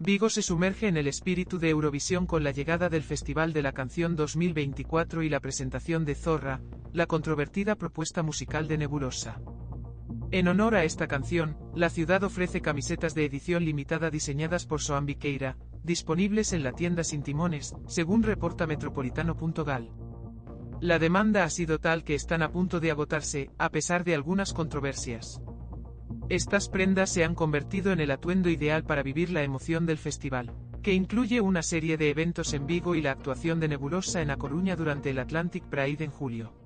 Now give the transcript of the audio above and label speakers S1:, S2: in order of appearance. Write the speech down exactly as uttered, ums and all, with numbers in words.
S1: Vigo se sumerge en el espíritu de Eurovisión con la llegada del Festival de la Canción dos mil veinticuatro y la presentación de Zorra, la controvertida propuesta musical de Nebulosa. En honor a esta canción, la ciudad ofrece camisetas de edición limitada diseñadas por Soan Viqueira, disponibles en la tienda Sin Timones, según reporta metropolitano punto gal. La demanda ha sido tal que están a punto de agotarse, a pesar de algunas controversias. Estas prendas se han convertido en el atuendo ideal para vivir la emoción del festival, que incluye una serie de eventos en Vigo y la actuación de Nebulosa en A Coruña durante el Atlantic Pride en julio.